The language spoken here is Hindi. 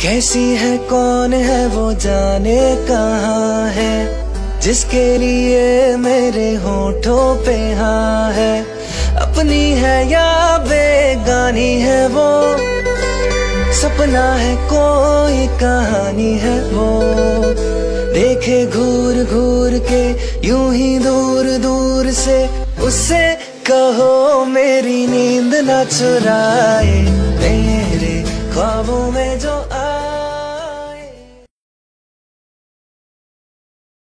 कैसी है, कौन है वो, जाने कहाँ है, जिसके लिए मेरे होठों पे हाँ है। अपनी है या बेगानी है वो, सपना है कोई कहानी है वो। देखे घूर घूर के यूं ही दूर दूर से, उससे कहो मेरी नींद ना चुराए, मेरे ख्वाबों में जो